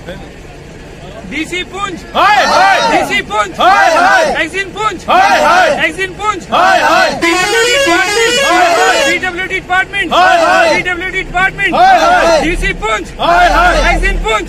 DC Poonch, DC Poonch, XEN Poonch, XEN Poonch, PWD department, PWD department, DC Poonch, XEN Poonch.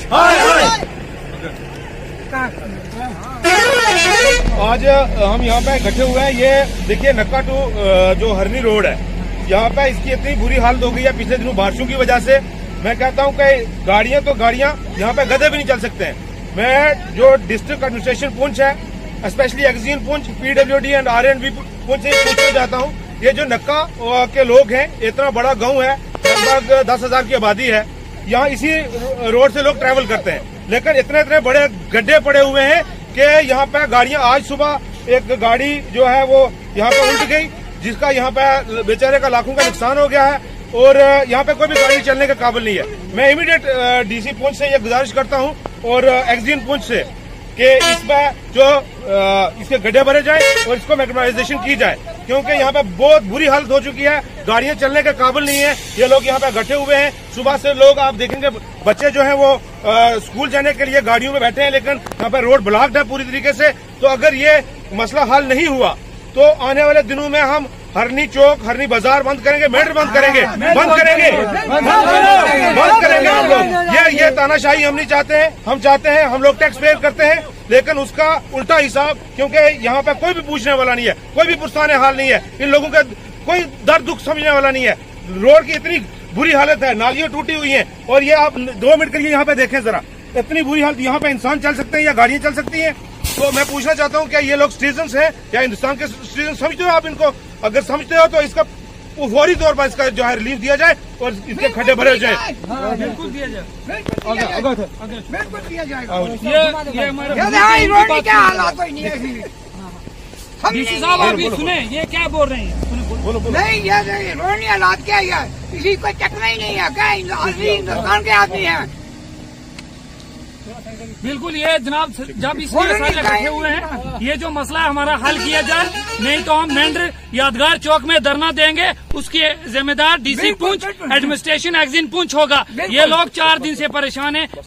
आज हम यहाँ पे इकट्ठे हुए हैं। ये देखिए नक्का टू जो हरनी रोड है, यहाँ पे इसकी इतनी बुरी हालत हो गई है पिछले दिनों बारिशों की वजह से। मैं कहता हूँ कि गाड़ियाँ यहाँ पे गधे भी नहीं चल सकते हैं। मैं जो डिस्ट्रिक्ट एडमिनिस्ट्रेशन पुंछ है, specially XEN Poonch, PWD and R and B Poonch से पूछना चाहता हूँ, ये जो नक्का के लोग हैं, इतना बड़ा गांव है, लगभग 10,000 की आबादी है, यहाँ इसी रोड से लोग ट्रैवल करते हैं, लेकिन इतने बड़े गड्ढे पड़े हुए हैं कि यहाँ पे गाड़ियां, आज सुबह एक गाड़ी जो है वो यहाँ पे उल्ट गई, जिसका यहाँ पे बेचारे का लाखों का नुकसान हो गया है और यहाँ पे कोई भी गाड़ी चलने के काबिल नहीं है। मैं इमीडिएट डीसी पुंछ से ये गुजारिश करता हूँ और एक्सिन पुंछ से कि इसमें जो इसके गड्ढे भरे जाए और इसको मैग्नेटाइजेशन की जाए, क्योंकि यहाँ पे बहुत बुरी हालत हो चुकी है, गाड़ियां चलने के काबिल नहीं है। ये लोग यहाँ पे इकट्ठे हुए हैं, सुबह से लोग, आप देखेंगे बच्चे जो हैं वो स्कूल जाने के लिए गाड़ियों में बैठे हैं, लेकिन यहाँ पे रोड ब्लॉक्ड है पूरी तरीके से। तो अगर ये मसला हल नहीं हुआ तो आने वाले दिनों में हम हरनी चौक, हरनी बाजार बंद करेंगे, मेट्रो बंद करेंगे हम लोग। ये तानाशाही हम नहीं चाहते हैं। हम चाहते हैं, हम लोग टैक्स पे करते हैं, लेकिन उसका उल्टा हिसाब, क्योंकि यहाँ पे कोई भी पूछने वाला नहीं है, कोई भी पुरसाने हाल नहीं है, इन लोगों का कोई दर्द दुख समझने वाला नहीं है। रोड की इतनी बुरी हालत है, नालियां टूटी हुई हैं, और ये आप 2 मिनट के लिए यहाँ पे देखें जरा, इतनी बुरी हालत। यहाँ पे इंसान चल सकते हैं या गाड़ियां चल सकती हैं? तो मैं पूछना चाहता हूँ, क्या ये लोग सिटीजन्स हैं या हिंदुस्तान के सिटीजन समझते हो आप इनको? अगर समझते हो तो इसका फौरी तौर पर इसका जो है रिलीफ दिया जाए और इसके खड्डे भरे जाए। बिल्कुल दिया जाए, बिल्कुल दिया जाएगा। ये हमारे क्या हालात डीसी साहब, आप ये सुने, ये क्या बोल रहे हैं? बोलो। नहीं, ये रोड हालात क्या है, किसी को चकना ही नहीं है, क्या हिंदुस्तान के आदमी है। बिल्कुल, ये जनाब जब इसलिए सारे इकट्ठे हुए हैं, ये जो मसला है हमारा हल किया जाए, नहीं तो हम मेंढर यादगार चौक में धरना देंगे। उसकी जिम्मेदार DC Poonch, administration XEN Poonch होगा। ये लोग 4 दिन से परेशान हैं।